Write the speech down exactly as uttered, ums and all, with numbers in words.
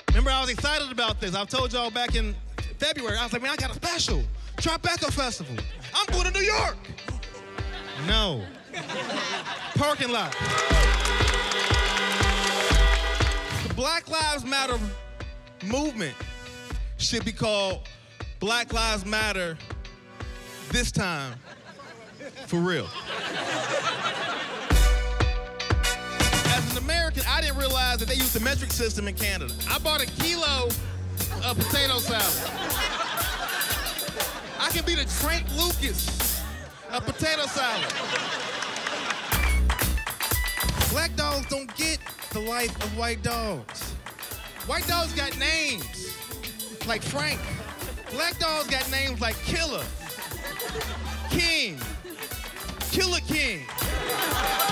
Remember, I was excited about this. I told y'all back in February, I was like, man, I got a special. Tribeca Festival. I'm going to New York. No. Parking lot. The Black Lives Matter movement should be called Black Lives Matter this time. For real. As an American, I didn't realize that they use the metric system in Canada. I bought a kilo of potato salad. I can be the Frank Lucas of potato salad. Black dogs don't get the life of white dogs. White dogs got names like Frank. Black dogs got names like Killer, King, Killer King.